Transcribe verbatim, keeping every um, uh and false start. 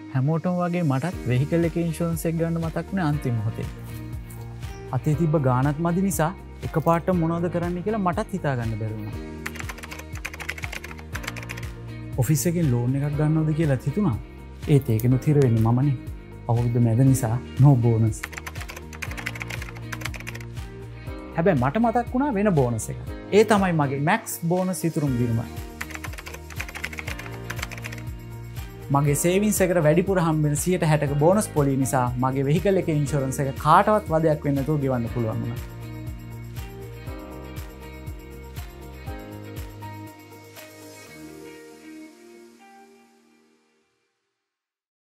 හැමෝටම වගේ මටත් වෙහිකල් එක ඉන්ෂුරන්ස් එක ගන්න මතක් වුණේ අන්තිම මොහොතේ. අතේ තිබ්බ ගාණත් මදි නිසා එකපාරට මොනවද කරන්න කියලා මටත් හිතා ගන්න බැරි වුණා. ඔෆිස් එකෙන් ලෝන් එකක් ගන්නවද කියලා හිතුණා. ඒත් ඒකෙනුත් හිර වෙන්නේ මමනේ. අවුරුද්ද මැද නිසා නෝ බෝනස්. හැබැයි මට මතක් වුණා වෙන බෝනස් එකක්. ඒ තමයි මගේ මැක්ස් බෝනස් ඉතුරුම් දිනුම. මගේ සේවින්ස් එකට වැඩිපුර හම්බෙන සියයට හැටක බෝනස් පොලිය නිසා මගේ වෙහිකල් එකේ ඉන්ෂුරන්ස් එක කාටවත් වදයක් වෙන්නේ නැතුව ගෙවන්න පුළුවන් වුණා.